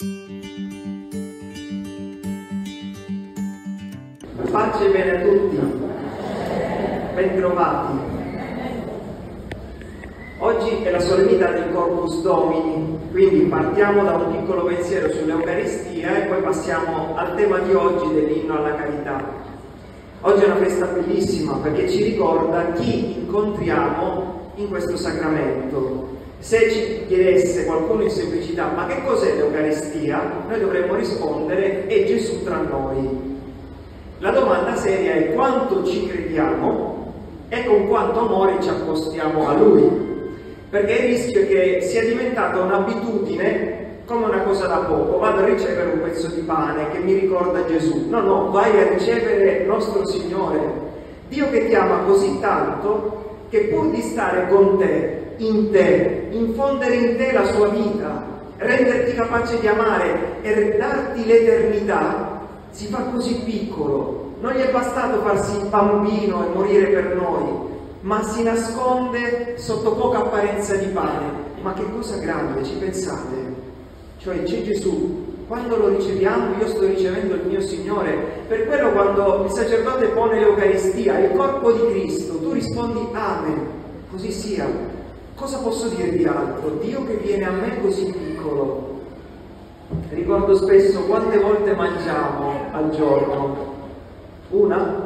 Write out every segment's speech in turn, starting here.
Pace e bene a tutti, bentrovati. Oggi è la solennità di Corpus Domini, quindi partiamo da un piccolo pensiero sull'Eucaristia e poi passiamo al tema di oggi dell'inno alla carità. Oggi è una festa bellissima perché ci ricorda chi incontriamo in questo sacramento. Se ci chiedesse qualcuno in semplicità, ma che cos'è l'Eucaristia? Noi dovremmo rispondere, è Gesù tra noi. La domanda seria è quanto ci crediamo e con quanto amore ci accostiamo a Lui, perché il rischio è che sia diventata un'abitudine come una cosa da poco. Vado a ricevere un pezzo di pane che mi ricorda Gesù. No, vai a ricevere nostro Signore, Dio che ti ama così tanto che pur di stare con te, infondere in te la sua vita, renderti capace di amare e darti l'eternità, si fa così piccolo. Non gli è bastato farsi bambino e morire per noi, ma si nasconde sotto poca apparenza di pane. Ma che cosa grande, ci pensate? Cioè c'è Gesù, quando lo riceviamo io sto ricevendo il mio Signore. Per quello quando il sacerdote pone l'Eucaristia, il corpo di Cristo, tu rispondi Amen, così sia. Cosa posso dire di altro? Dio che viene a me così piccolo. Ricordo spesso quante volte mangiamo al giorno. 1,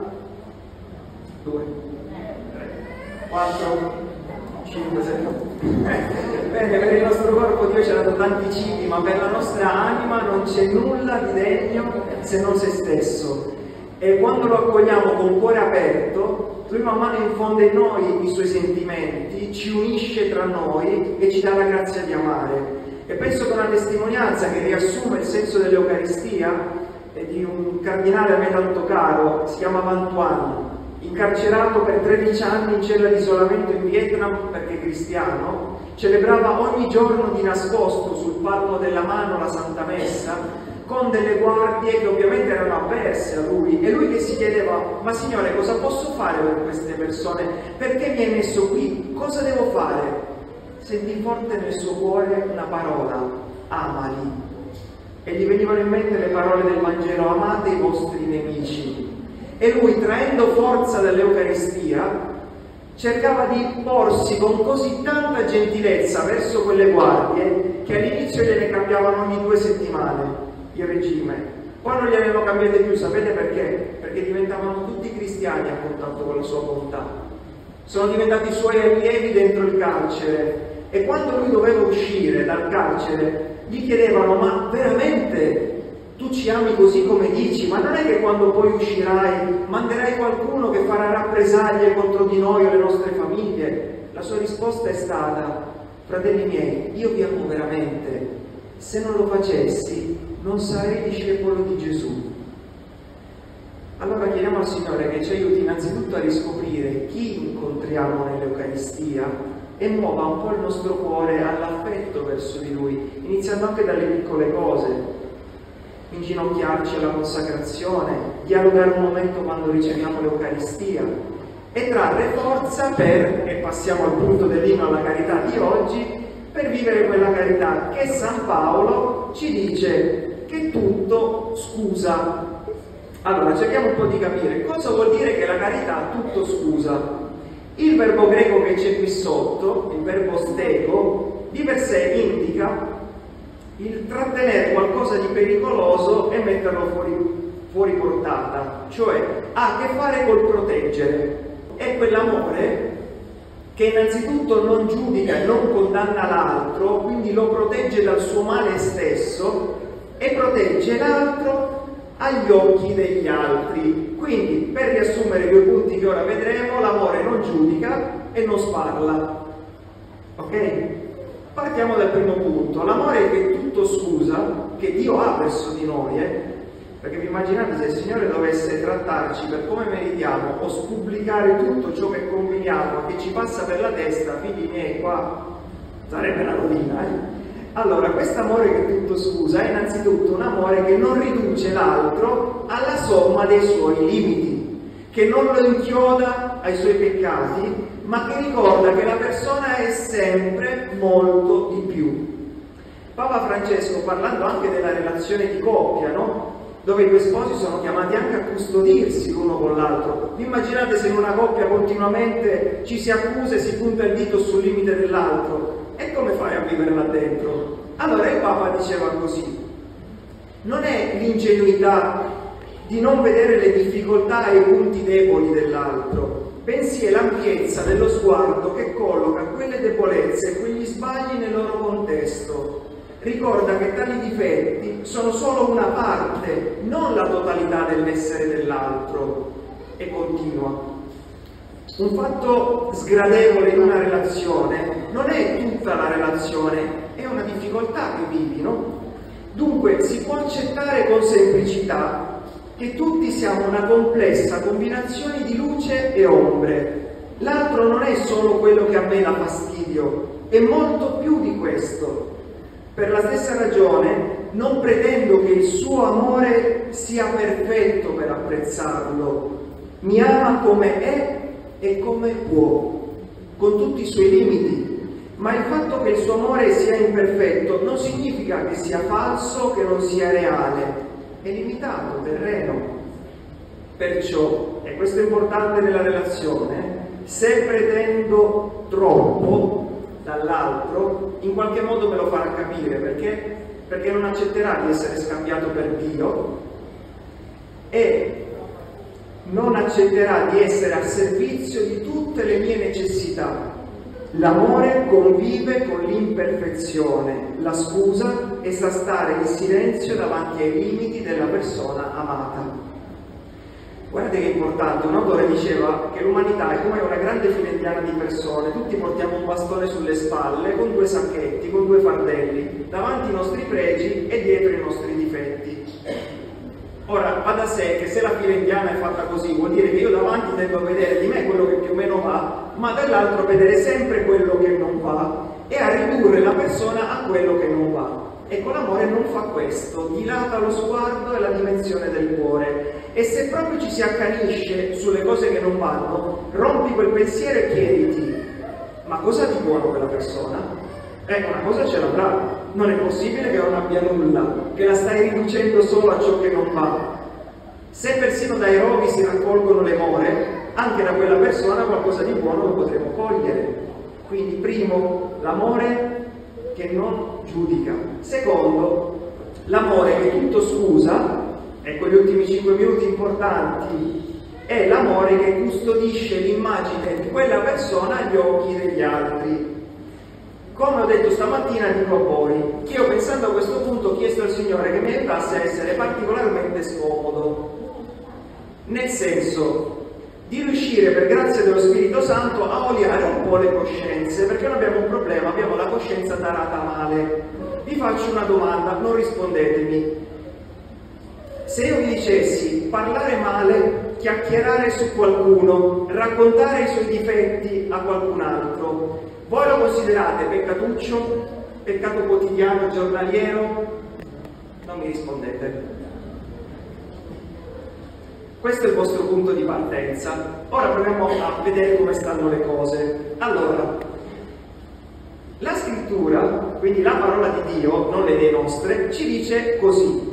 2, 3, 4, 5, 6. Bene, per il nostro corpo Dio ci ha dato tanti cibi, ma per la nostra anima non c'è nulla di degno se non se stesso. E quando lo accogliamo con cuore aperto, Lui man mano infonde in noi i Suoi sentimenti, ci unisce tra noi e ci dà la grazia di amare. E penso che una testimonianza che riassume il senso dell'Eucaristia è di un cardinale a me tanto caro, si chiama Antoine, incarcerato per 13 anni in cella di isolamento in Vietnam perché cristiano, celebrava ogni giorno di nascosto sul palmo della mano la Santa Messa con delle guardie che ovviamente erano avverse a lui, e lui che si chiedeva: ma Signore, cosa posso fare per queste persone? Perché mi hai messo qui? Cosa devo fare? Sentì forte nel suo cuore una parola: amali. E gli venivano in mente le parole del Vangelo: amate i vostri nemici. E lui, traendo forza dall'Eucaristia, cercava di porsi con così tanta gentilezza verso quelle guardie che all'inizio gliene cambiavano ogni 2 settimane il regime. Poi non gliene hanno cambiate più, sapete perché? Perché diventavano tutti cristiani a contatto con la sua bontà. Sono diventati suoi allievi dentro il carcere. E quando lui doveva uscire dal carcere, gli chiedevano: ma veramente tu ci ami così come dici? Ma non è che quando poi uscirai manderai qualcuno che farà rappresaglie contro di noi o le nostre famiglie? La sua risposta è stata: fratelli miei, io vi amo veramente. Se non lo facessi, non sarei discepolo di Gesù. Allora chiediamo al Signore che ci aiuti innanzitutto a riscoprire chi incontriamo nell'Eucaristia e muova un po' il nostro cuore all'affetto verso di Lui, iniziando anche dalle piccole cose. Inginocchiarci alla consacrazione, dialogare un momento quando riceviamo l'Eucaristia e trarre forza per, e passiamo al punto dell'inno alla carità di oggi, per vivere quella carità che San Paolo ci dice che tutto scusa. Allora, cerchiamo un po' di capire cosa vuol dire che la carità tutto scusa. Il verbo greco che c'è qui sotto, il verbo stego, di per sé indica il trattenere qualcosa di pericoloso e metterlo fuori portata, cioè ha a che fare col proteggere. È quell'amore che innanzitutto non giudica e non condanna l'altro, quindi lo protegge dal suo male stesso e protegge l'altro agli occhi degli altri. Quindi, per riassumere i 2 punti che ora vedremo, l'amore non giudica e non sparla. Ok? Partiamo dal primo punto, l'amore che tutto scusa, che Dio ha verso di noi, perché vi immaginate se il Signore dovesse trattarci per come meritiamo o spubblicare tutto ciò che combiniamo, che ci passa per la testa, figli miei, qua sarebbe la rovina, Allora, questo amore che tutto scusa è innanzitutto un amore che non riduce l'altro alla somma dei suoi limiti, che non lo inchioda ai suoi peccati, ma che ricorda che la persona è sempre molto di più. Papa Francesco, parlando anche della relazione di coppia, no? Dove i due sposi sono chiamati anche a custodirsi l'uno con l'altro. Vi immaginate se in una coppia continuamente ci si accusa e si punta il dito sul limite dell'altro? E come fai a vivere là dentro? Allora il Papa diceva così: non è l'ingenuità di non vedere le difficoltà e i punti deboli dell'altro, bensì è l'ampiezza dello sguardo che colloca quelle debolezze e quegli sbagli nel loro contesto. Ricorda che tali difetti sono solo una parte, non la totalità dell'essere dell'altro. E continua: un fatto sgradevole in una relazione non è tutta la relazione, è una difficoltà che vivi, no? Dunque si può accettare con semplicità che tutti siamo una complessa combinazione di luce e ombre. L'altro non è solo quello che a me dà fastidio, è molto più di questo. Per la stessa ragione non pretendo che il suo amore sia perfetto per apprezzarlo. Mi ama come è e come può, con tutti i suoi limiti, ma il fatto che il suo amore sia imperfetto non significa che sia falso, che non sia reale, è limitato, terreno. Perciò, e questo è importante nella relazione, se pretendo troppo dall'altro, in qualche modo me lo farà capire, perché non accetterà di essere scambiato per Dio e non accetterà di essere a servizio di tutte le mie necessità. L'amore convive con l'imperfezione, la scusa e sa stare in silenzio davanti ai limiti della persona amata. Guardate che è importante, un autore diceva che l'umanità è come una grande filendiana di persone, tutti portiamo un bastone sulle spalle, con due sacchetti, con due fardelli, davanti i nostri pregi e dietro i nostri difetti. Ora, va da sé che se la filendiana è fatta così, vuol dire che io davanti devo vedere di me quello che più o meno va, ma dall'altro vedere sempre quello che non va e a ridurre la persona a quello che non va. Ecco, l'amore non fa questo, dilata lo sguardo e la dimensione del cuore. E se proprio ci si accanisce sulle cose che non vanno, rompi quel pensiero e chiediti: ma cosa di buono quella persona? Una cosa ce l'avrà, non è possibile che non abbia nulla, che la stai riducendo solo a ciò che non va. Se persino dai rovi si raccolgono le more, anche da quella persona qualcosa di buono lo potremo cogliere. Quindi primo, l'amore che non giudica. Secondo, l'amore che tutto scusa. Ecco gli ultimi 5 minuti importanti. È l'amore che custodisce l'immagine di quella persona agli occhi degli altri. Come ho detto stamattina, dico poi che io, pensando a questo punto, ho chiesto al Signore che mi aiutasse a essere particolarmente scomodo, nel senso di riuscire, per grazia dello Spirito Santo, a oliare un po' le coscienze, perché noi abbiamo un problema, abbiamo la coscienza tarata male. Vi faccio una domanda, non rispondetemi. Se io vi dicessi parlare male, chiacchierare su qualcuno, raccontare i suoi difetti a qualcun altro, voi lo considerate peccatuccio, peccato quotidiano, giornaliero? Non mi rispondete. Questo è il vostro punto di partenza. Ora proviamo a vedere come stanno le cose. Allora, la scrittura, quindi la parola di Dio, non le idee nostre, ci dice così: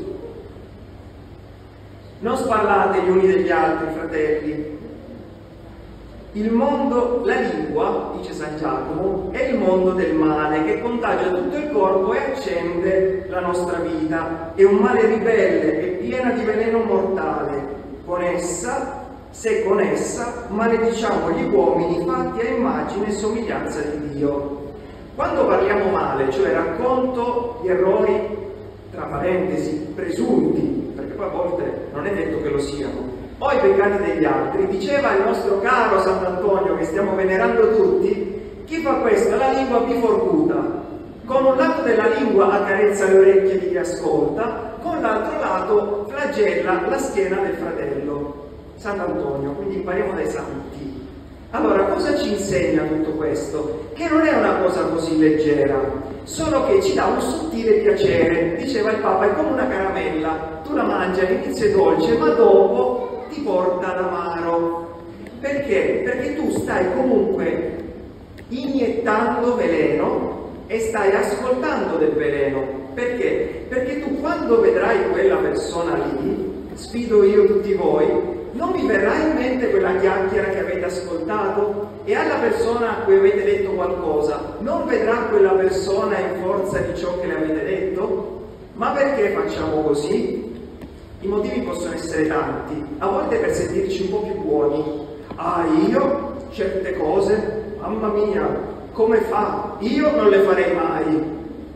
non sparlate gli uni degli altri, fratelli. Il mondo, la lingua, dice San Giacomo, è il mondo del male che contagia tutto il corpo e accende la nostra vita. È un male ribelle e piena di veleno mortale. Con essa, se con essa, malediciamo gli uomini fatti a immagine e somiglianza di Dio. Quando parliamo male, cioè racconto gli errori, tra parentesi, presunti, perché poi a volte non è detto che lo siano, o i peccati degli altri, diceva il nostro caro Sant'Antonio, che stiamo venerando tutti, chi fa questo ha la lingua biforcuta. Con un lato della lingua accarezza le orecchie di chi ascolta, con l'altro lato flagella la schiena del fratello. Sant'Antonio, quindi impariamo dai santi. Allora, cosa ci insegna tutto questo? Che non è una cosa così leggera, solo che ci dà un sottile piacere. Diceva il Papa, è come una caramella, tu la mangi, all'inizio è dolce, ma dopo ti porta l'amaro. Perché? Perché tu stai comunque iniettando veleno e stai ascoltando del veleno. Perché? Perché tu quando vedrai quella persona lì, sfido io tutti voi, non vi verrà in mente quella chiacchiera che avete ascoltato? E alla persona a cui avete detto qualcosa, non vedrà quella persona in forza di ciò che le avete detto? Ma perché facciamo così? I motivi possono essere tanti, a volte per sentirci un po' più buoni. Ah, io certe cose, mamma mia, come fa? Io non le farei mai.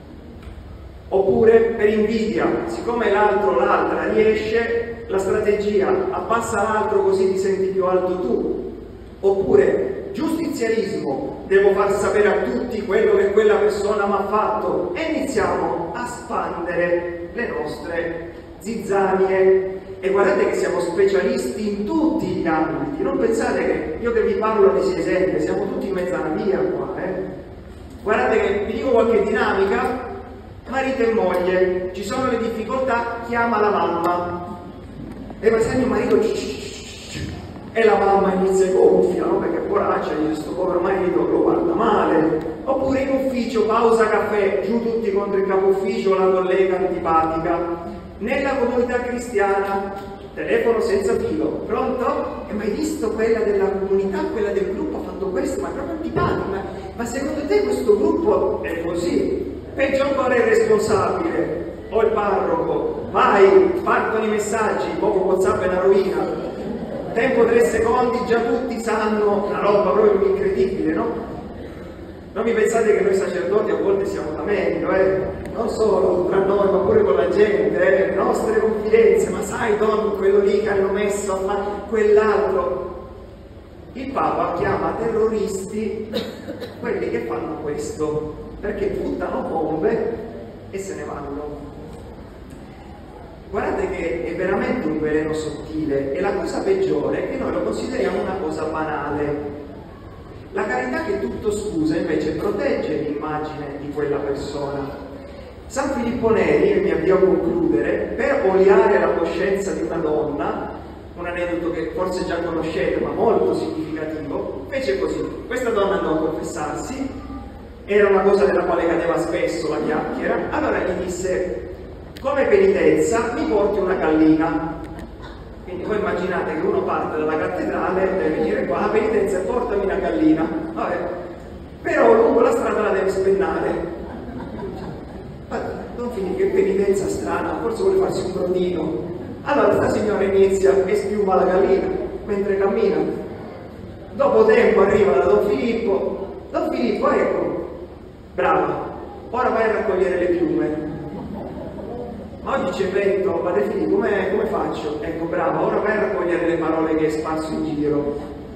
Oppure per invidia, siccome l'altro o l'altra riesce, la strategia abbassa l'altro così ti senti più alto tu. Oppure giustizialismo, devo far sapere a tutti quello che quella persona mi ha fatto, e iniziamo a spandere le nostre zizzanie. E guardate che siamo specialisti in tutti gli ambiti, non pensate che io che vi parlo ne sia esente, siamo tutti in mezzo alla via qua. Guardate che vi dico qualche dinamica. Marito e moglie, ci sono le difficoltà, chiama la mamma. E va sempre il marito e la mamma inizia gonfia, no? Perché poraccia, questo povero marito lo guarda male. Oppure in ufficio, pausa caffè, giù tutti contro il capo ufficio, la collega antipatica. Nella comunità cristiana, telefono senza filo, pronto? E mai visto quella della comunità, quella del gruppo ha fatto questo, ma è proprio antipatica. Ma secondo te questo gruppo è così? Peggio ancora il responsabile o il parroco, vai, partono i messaggi, poco WhatsApp è una rovina, tempo 3 secondi, già tutti sanno, una roba proprio incredibile, no? Non mi pensate che noi sacerdoti a volte siamo da meglio, non solo tra noi ma pure con la gente, nostre confidenze, ma sai Don, quello lì che hanno messo a fare quell'altro. Il Papa chiama terroristi quelli che fanno questo, perché buttano bombe e se ne vanno. Guardate che è veramente un veleno sottile, e la cosa peggiore è che noi lo consideriamo una cosa banale. La carità che tutto scusa invece protegge l'immagine di quella persona. San Filippo Neri, e mi avvio a concludere, per oliare la coscienza di una donna, un aneddoto che forse già conoscete ma molto significativo, fece così. Questa donna andò a confessarsi, era una cosa della quale cadeva spesso la chiacchiera, allora gli disse: come penitenza mi porti una gallina. Quindi voi immaginate che uno parte dalla cattedrale, deve venire qua, la penitenza è portami una gallina, vabbè, però lungo la strada la deve spennare. Non finì, che penitenza strana, forse vuole farsi un brodino. Allora sta signora inizia e spiuma la gallina mentre cammina. Dopo tempo arriva da Don Filippo, ecco, brava, ora vai a raccogliere le piume. Ma oggi c'è vento, padre Filippo, come faccio? Ecco, brava, ora vai a raccogliere le parole che hai sparso in giro.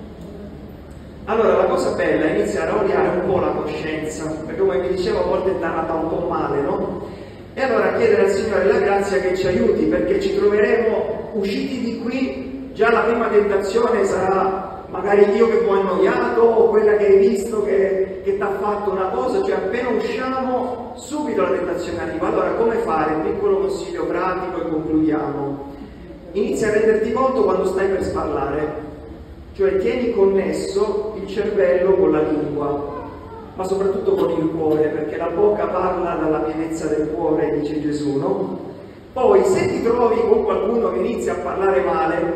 Allora la cosa bella è iniziare a oliare un po' la coscienza, perché come vi dicevo a volte è data un po' male, no? E allora chiedere al Signore la grazia che ci aiuti, perché ci troveremo usciti di qui, già la prima tentazione sarà magari io che ho annoiato, o quella che hai visto che ti ha fatto una cosa, cioè appena usciamo subito la tentazione arriva. Allora come fare? Un piccolo consiglio pratico e concludiamo. Inizia a renderti conto quando stai per sparlare, cioè tieni connesso il cervello con la lingua, ma soprattutto con il cuore, perché la bocca parla dalla pienezza del cuore, dice Gesù, no? Poi se ti trovi con qualcuno che inizia a parlare male,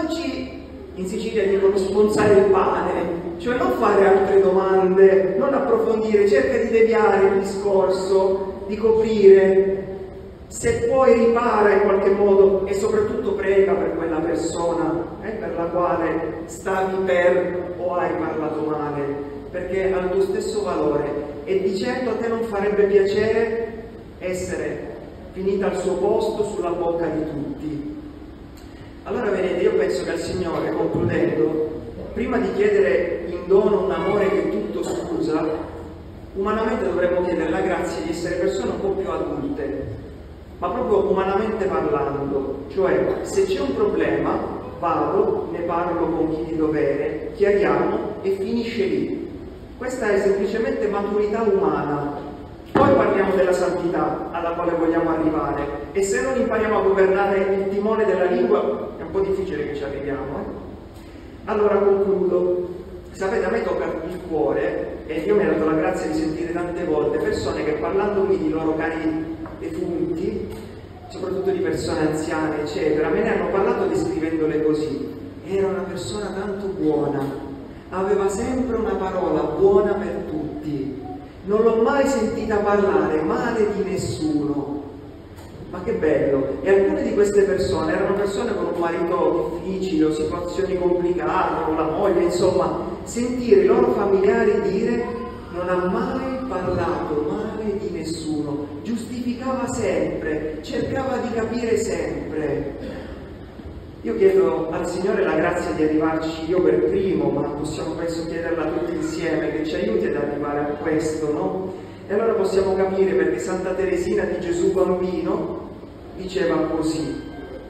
in Sicilia dicono spunzare il pane, cioè non fare altre domande, non approfondire, cerca di deviare il discorso, di coprire. Se puoi ripara in qualche modo e soprattutto prega per quella persona per la quale stavi per o hai parlato male, perché ha il tuo stesso valore e di certo a te non farebbe piacere essere finita al suo posto sulla bocca di tutti. Allora vedete, io penso che al Signore, concludendo, prima di chiedere in dono un amore che tutto scusa, umanamente dovremmo chiedere la grazia di essere persone un po' più adulte, ma proprio umanamente parlando, cioè se c'è un problema vado, ne parlo con chi di dovere, chiariamo e finisce lì. Questa è semplicemente maturità umana. Poi parliamo della santità alla quale vogliamo arrivare, e se non impariamo a governare il timone della lingua è un po' difficile che ci arriviamo. Allora concludo. Sapete, a me tocca il cuore, e io mi ho dato la grazia di sentire tante volte persone che, parlandomi di loro cari defunti, soprattutto di persone anziane, eccetera, me ne hanno parlato descrivendole così. Era una persona tanto buona, aveva sempre una parola buona per tutti, non l'ho mai sentita parlare male di nessuno. Ma che bello! E alcune di queste persone erano persone con un marito difficile o situazioni complicate, con la moglie, insomma, sentire i loro familiari dire non ha mai parlato male di nessuno, giustificava sempre, cercava di capire sempre. Io chiedo al Signore la grazia di arrivarci, io per primo, ma possiamo penso chiederla tutti insieme, che ci aiuti ad arrivare a questo, no? E allora possiamo capire perché Santa Teresina di Gesù Bambino diceva così: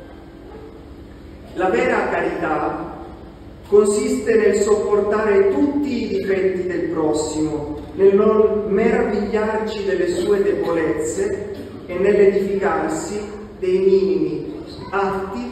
la vera carità consiste nel sopportare tutti i difetti del prossimo, nel non meravigliarci delle sue debolezze e nell'edificarsi dei minimi atti